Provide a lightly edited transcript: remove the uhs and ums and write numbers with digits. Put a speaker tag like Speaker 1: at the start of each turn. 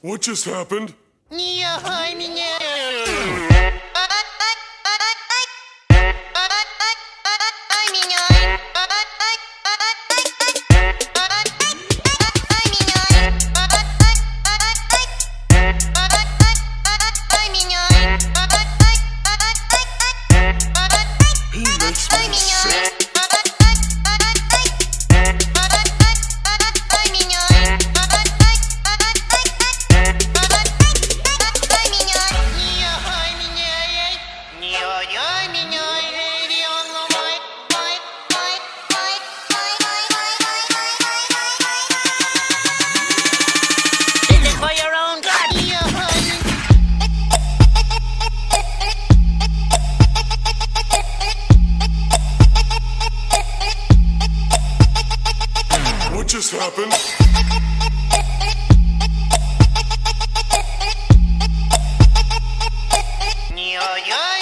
Speaker 1: What just happened? He makes me sick. What just happened?
Speaker 2: Yo, yo.